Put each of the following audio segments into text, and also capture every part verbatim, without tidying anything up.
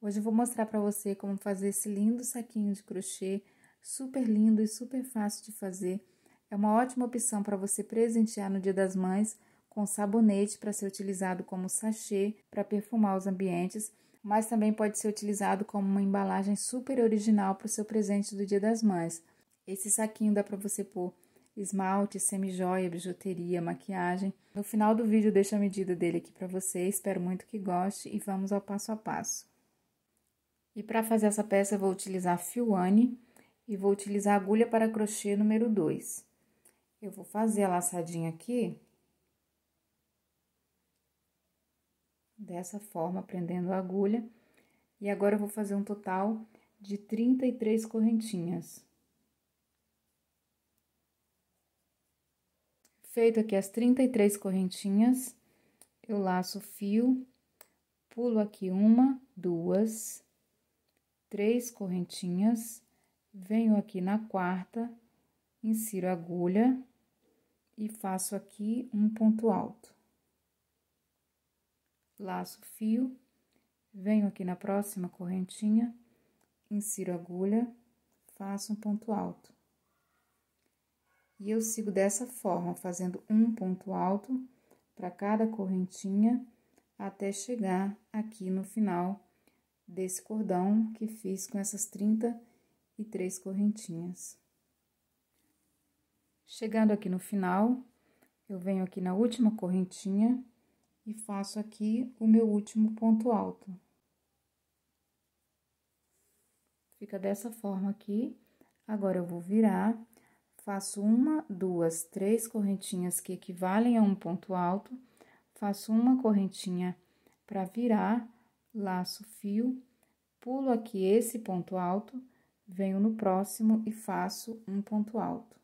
Hoje eu vou mostrar para você como fazer esse lindo saquinho de crochê, super lindo e super fácil de fazer. É uma ótima opção para você presentear no Dia das Mães com sabonete para ser utilizado como sachê para perfumar os ambientes, mas também pode ser utilizado como uma embalagem super original para o seu presente do Dia das Mães. Esse saquinho dá para você pôr esmalte, semi-joia, bijuteria, maquiagem. No final do vídeo eu deixo a medida dele aqui para você, espero muito que goste e vamos ao passo a passo. E para fazer essa peça eu vou utilizar fio Anne e vou utilizar agulha para crochê número dois. Eu vou fazer a laçadinha aqui, dessa forma, prendendo a agulha. E agora eu vou fazer um total de trinta e três correntinhas. Feito aqui as trinta e três correntinhas, eu laço o fio, pulo aqui uma, duas, três correntinhas, venho aqui na quarta, insiro a agulha e faço aqui um ponto alto. Laço o fio, venho aqui na próxima correntinha, insiro a agulha, faço um ponto alto. E eu sigo dessa forma, fazendo um ponto alto para cada correntinha, até chegar aqui no final desse cordão que fiz com essas trinta e três correntinhas. Chegando aqui no final, eu venho aqui na última correntinha e faço aqui o meu último ponto alto. Fica dessa forma aqui. Agora, eu vou virar, faço uma, duas, três correntinhas que equivalem a um ponto alto, faço uma correntinha para virar, laço o fio, pulo aqui esse ponto alto, venho no próximo e faço um ponto alto.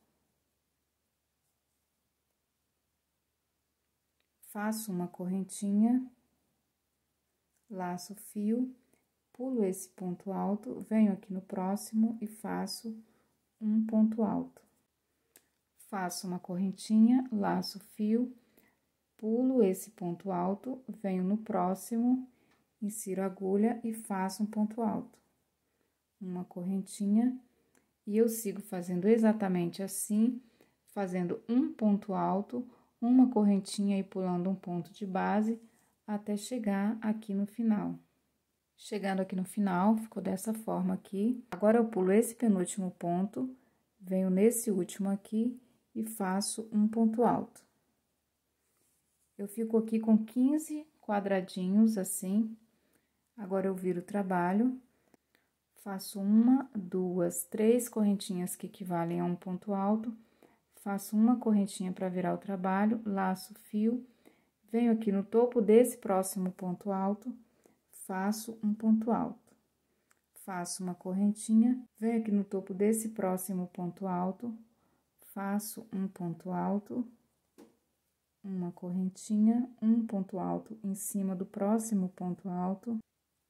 Faço uma correntinha, laço o fio, pulo esse ponto alto, venho aqui no próximo e faço um ponto alto. Faço uma correntinha, laço o fio, pulo esse ponto alto, venho no próximo, insiro a agulha e faço um ponto alto. Uma correntinha, e eu sigo fazendo exatamente assim, fazendo um ponto alto, uma correntinha e pulando um ponto de base, até chegar aqui no final. Chegando aqui no final, ficou dessa forma aqui. Agora, eu pulo esse penúltimo ponto, venho nesse último aqui e faço um ponto alto. Eu fico aqui com quinze quadradinhos, assim. Agora, eu viro o trabalho, faço uma, duas, três correntinhas que equivalem a um ponto alto, faço uma correntinha para virar o trabalho, laço o fio, venho aqui no topo desse próximo ponto alto, faço um ponto alto. Faço uma correntinha, venho aqui no topo desse próximo ponto alto, faço um ponto alto, uma correntinha, um ponto alto em cima do próximo ponto alto.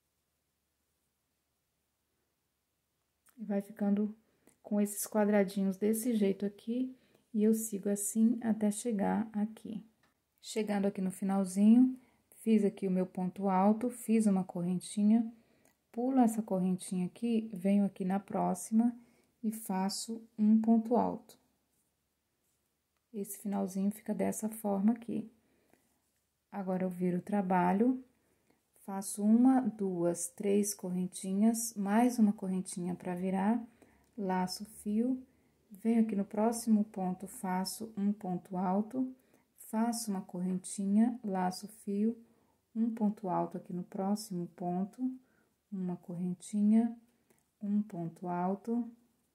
E vai ficando com esses quadradinhos desse jeito aqui, e eu sigo assim até chegar aqui. Chegando aqui no finalzinho, fiz aqui o meu ponto alto, fiz uma correntinha, pulo essa correntinha aqui, venho aqui na próxima e faço um ponto alto. Esse finalzinho fica dessa forma aqui. Agora, eu viro o trabalho, faço uma, duas, três correntinhas, mais uma correntinha para virar, laço o fio, venho aqui no próximo ponto, faço um ponto alto, faço uma correntinha, laço o fio, um ponto alto aqui no próximo ponto, uma correntinha, um ponto alto.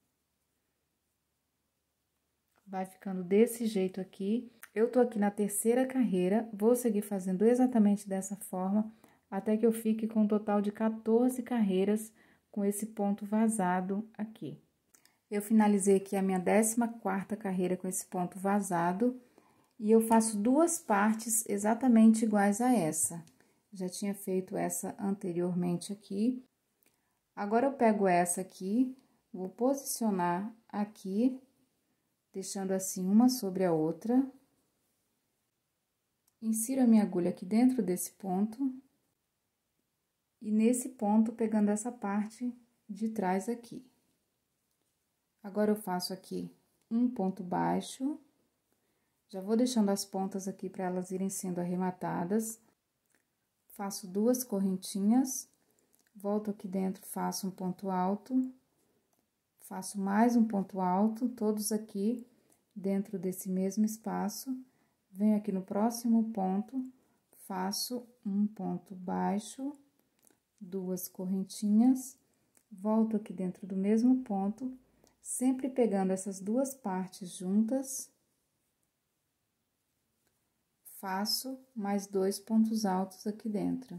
Vai ficando desse jeito aqui. Eu tô aqui na terceira carreira, vou seguir fazendo exatamente dessa forma, até que eu fique com um total de quatorze carreiras com esse ponto vazado aqui. Eu finalizei aqui a minha décima quarta carreira com esse ponto vazado, e eu faço duas partes exatamente iguais a essa. Já tinha feito essa anteriormente aqui. Agora, eu pego essa aqui, vou posicionar aqui, deixando assim uma sobre a outra. Insiro a minha agulha aqui dentro desse ponto e nesse ponto pegando essa parte de trás aqui. Agora eu faço aqui um ponto baixo, já vou deixando as pontas aqui para elas irem sendo arrematadas. Faço duas correntinhas, volto aqui dentro, faço um ponto alto, faço mais um ponto alto, todos aqui dentro desse mesmo espaço. Venho aqui no próximo ponto, faço um ponto baixo, duas correntinhas, volto aqui dentro do mesmo ponto, sempre pegando essas duas partes juntas. Faço mais dois pontos altos aqui dentro.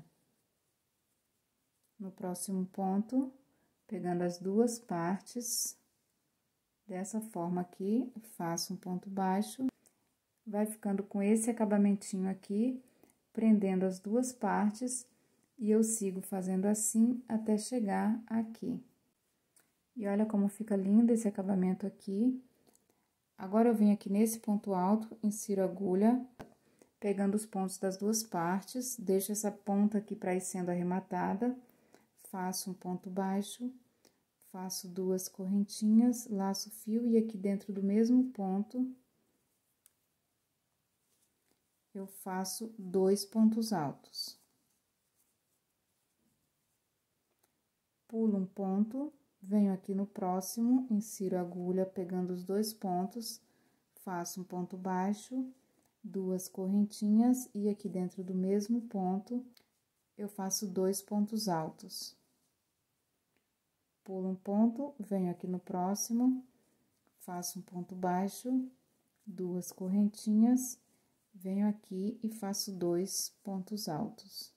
No próximo ponto, pegando as duas partes, dessa forma aqui, faço um ponto baixo, vai ficando com esse acabamentinho aqui, prendendo as duas partes, e eu sigo fazendo assim até chegar aqui. E olha como fica lindo esse acabamento aqui. Agora, eu venho aqui nesse ponto alto, insiro a agulha, pegando os pontos das duas partes, deixo essa ponta aqui para ir sendo arrematada, faço um ponto baixo, faço duas correntinhas, laço o fio e aqui dentro do mesmo ponto, eu faço dois pontos altos. Pulo um ponto, venho aqui no próximo, insiro a agulha pegando os dois pontos, faço um ponto baixo, duas correntinhas e aqui dentro do mesmo ponto, eu faço dois pontos altos. Pulo um ponto, venho aqui no próximo, faço um ponto baixo, duas correntinhas, venho aqui e faço dois pontos altos.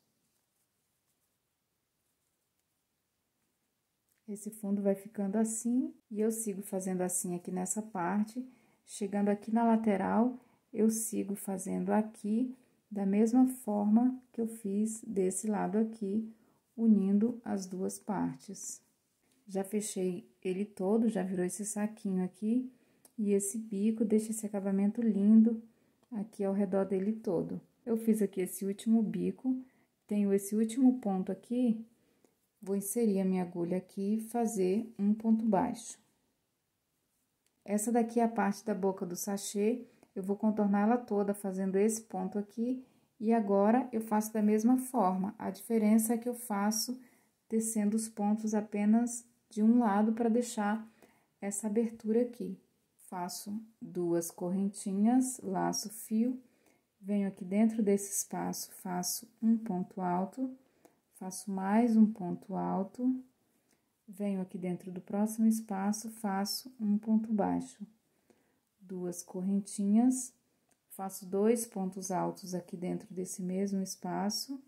Esse fundo vai ficando assim, e eu sigo fazendo assim aqui nessa parte, chegando aqui na lateral, eu sigo fazendo aqui da mesma forma que eu fiz desse lado aqui, unindo as duas partes. Já fechei ele todo, já virou esse saquinho aqui, e esse bico deixa esse acabamento lindo aqui ao redor dele todo. Eu fiz aqui esse último bico, tenho esse último ponto aqui, vou inserir a minha agulha aqui e fazer um ponto baixo. Essa daqui é a parte da boca do sachê, eu vou contornar ela toda fazendo esse ponto aqui, e agora eu faço da mesma forma. A diferença é que eu faço descendo os pontos apenas de um lado para deixar essa abertura aqui. Faço duas correntinhas, laço o fio, venho aqui dentro desse espaço, faço um ponto alto, faço mais um ponto alto, venho aqui dentro do próximo espaço, faço um ponto baixo, duas correntinhas, faço dois pontos altos aqui dentro desse mesmo espaço.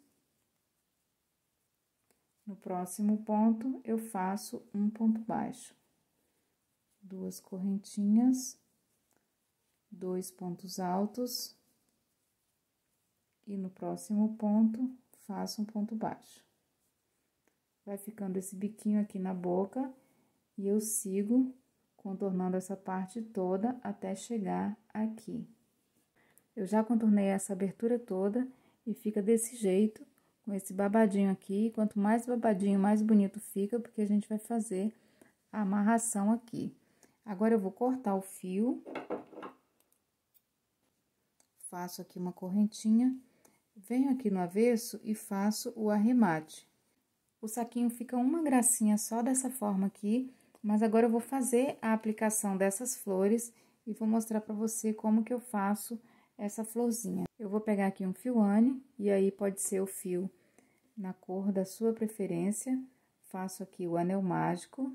No próximo ponto, eu faço um ponto baixo, duas correntinhas, dois pontos altos, e no próximo ponto, faço um ponto baixo. Vai ficando esse biquinho aqui na boca, e eu sigo contornando essa parte toda até chegar aqui. Eu já contornei essa abertura toda, e fica desse jeito, com esse babadinho aqui. Quanto mais babadinho, mais bonito fica, porque a gente vai fazer a amarração aqui. Agora, eu vou cortar o fio. Faço aqui uma correntinha, venho aqui no avesso e faço o arremate. O saquinho fica uma gracinha só dessa forma aqui, mas agora eu vou fazer a aplicação dessas flores e vou mostrar pra você como que eu faço essa florzinha. Eu vou pegar aqui um fio Anne, e aí pode ser o fio na cor da sua preferência. Faço aqui o anel mágico.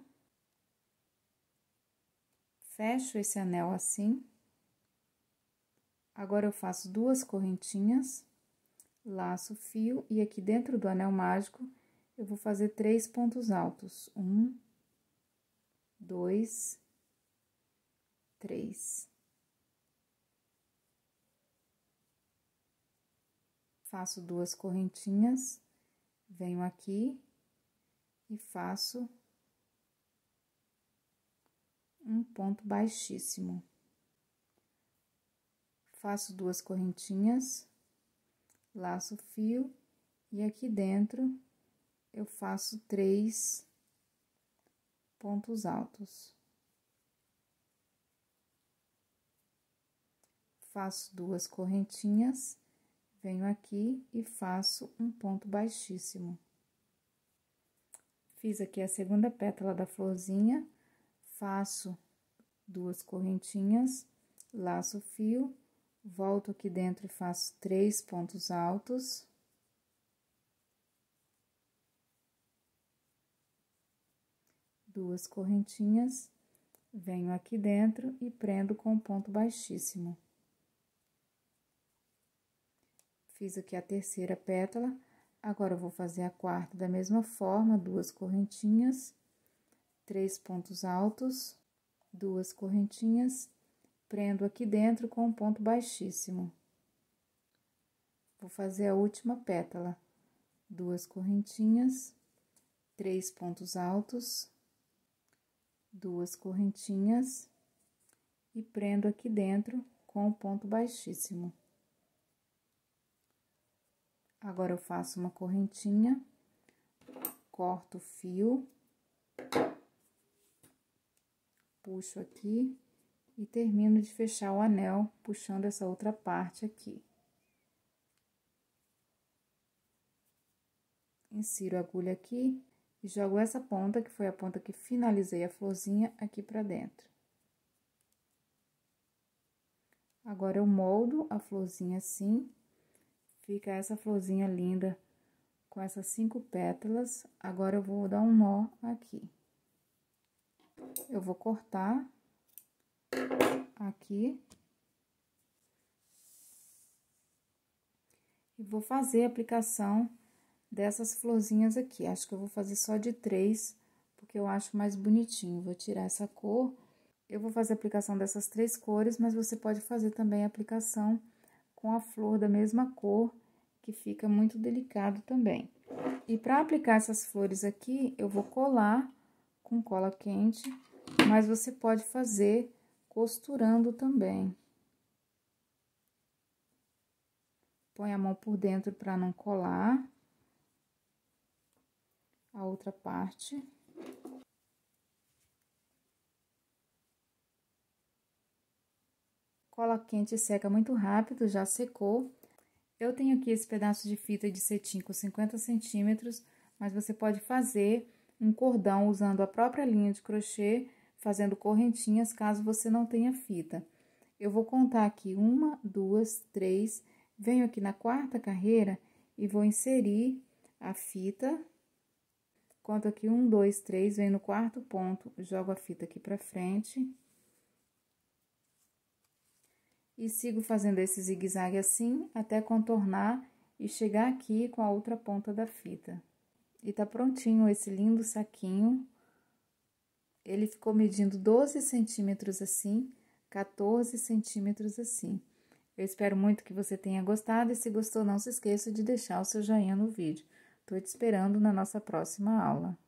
Fecho esse anel assim. Agora, eu faço duas correntinhas, laço o fio, e aqui dentro do anel mágico, eu vou fazer três pontos altos. Um, dois, três. Faço duas correntinhas, venho aqui e faço um ponto baixíssimo. Faço duas correntinhas, laço o fio, e aqui dentro eu faço três pontos altos. Faço duas correntinhas, venho aqui e faço um ponto baixíssimo. Fiz aqui a segunda pétala da florzinha, faço duas correntinhas, laço o fio, volto aqui dentro e faço três pontos altos. Duas correntinhas, venho aqui dentro e prendo com um ponto baixíssimo. Fiz aqui a terceira pétala, agora eu vou fazer a quarta da mesma forma, duas correntinhas, três pontos altos, duas correntinhas, prendo aqui dentro com um ponto baixíssimo. Vou fazer a última pétala, duas correntinhas, três pontos altos, duas correntinhas e prendo aqui dentro com um ponto baixíssimo. Agora, eu faço uma correntinha, corto o fio, puxo aqui e termino de fechar o anel, puxando essa outra parte aqui. Insiro a agulha aqui e jogo essa ponta, que foi a ponta que finalizei a florzinha, aqui pra dentro. Agora, eu moldo a florzinha assim. Fica essa florzinha linda com essas cinco pétalas. Agora, eu vou dar um nó aqui. Eu vou cortar aqui. E vou fazer a aplicação dessas florzinhas aqui. Acho que eu vou fazer só de três, porque eu acho mais bonitinho. Vou tirar essa cor. Eu vou fazer a aplicação dessas três cores, mas você pode fazer também a aplicação com a flor da mesma cor, que fica muito delicado também. E para aplicar essas flores aqui, eu vou colar com cola quente, mas você pode fazer costurando também. Põe a mão por dentro para não colar a outra parte. Cola quente seca muito rápido, já secou. Eu tenho aqui esse pedaço de fita de cetim com cinquenta centímetros, mas você pode fazer um cordão usando a própria linha de crochê, fazendo correntinhas, caso você não tenha fita. Eu vou contar aqui uma, duas, três, venho aqui na quarta carreira e vou inserir a fita. Conto aqui um, dois, três, venho no quarto ponto, jogo a fita aqui pra frente. E sigo fazendo esse zigue-zague assim, até contornar e chegar aqui com a outra ponta da fita. E tá prontinho esse lindo saquinho. Ele ficou medindo doze centímetros assim, quatorze centímetros assim. Eu espero muito que você tenha gostado e se gostou, não se esqueça de deixar o seu joinha no vídeo. Tô te esperando na nossa próxima aula.